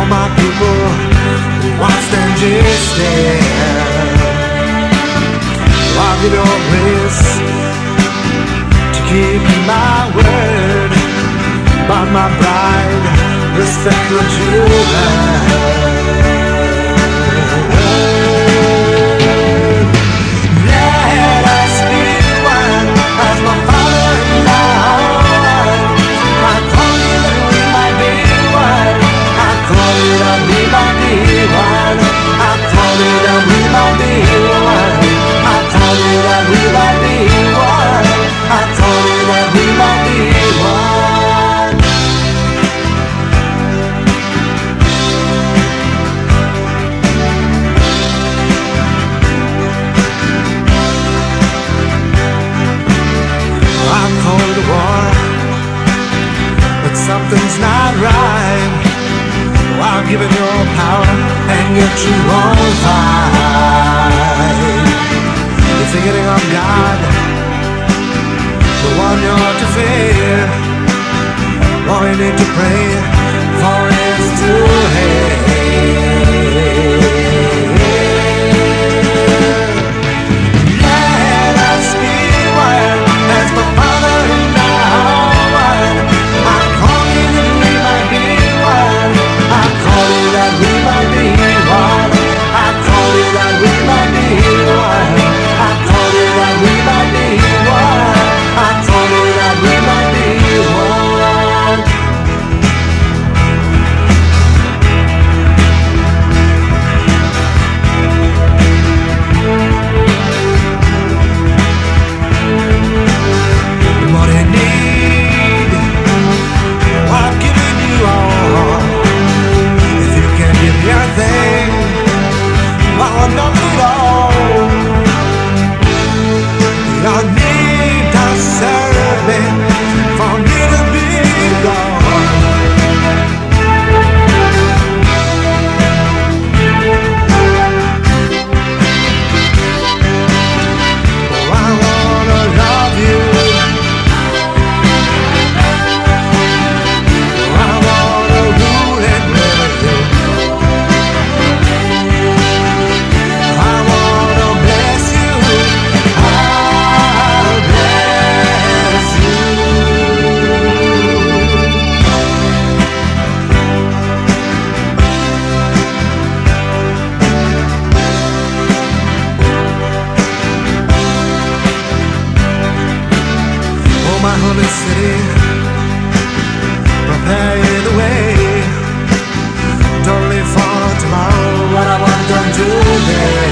all my people watch them just stand. I'll give your grace to keep my word, but my pride, respect your children. Let us be one, as my Father and I. I call you that we might be one. I call you that we might be one. I call you that we might be one. I call you that we might be one. I call you that we might be one. I'm cold to war, but something's not right. I'll give it your power and get you on fight. You're forgetting of God, the one you're to fear. All you need to pray for is to let us be one, as my Father and I are one. I call you that we might be one. I call you that we might be one. I call you that we might be one. I call you that we might be one. I call you that we might be one. What you need, I've given you all. If you can't give me a thing, well, I'm not at all. Your need does serve me for me to be gone. Oh, I wanna love you. Oh, I wanna rule and live you. I wanna bless you. I'll bless you. Oh, my holy city, prepare the way. Don't live for tomorrow, what I want done today.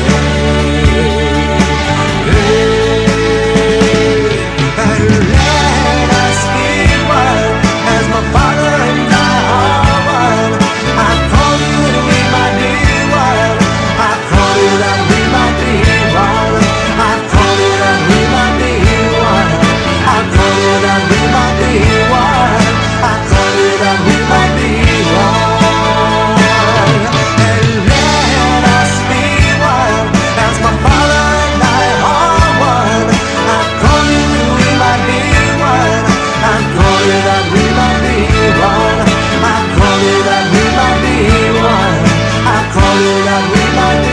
And let us be one, as my Father and I are one. I call you that we might be one. I call you that we might be one. I call you that we might be one. I call you that we might be one. I call you that we might be one. And let us be one, as my Father and I are one. I call you that we might be one. I call you that we might be one. I call you that we might be one. I call you that we might be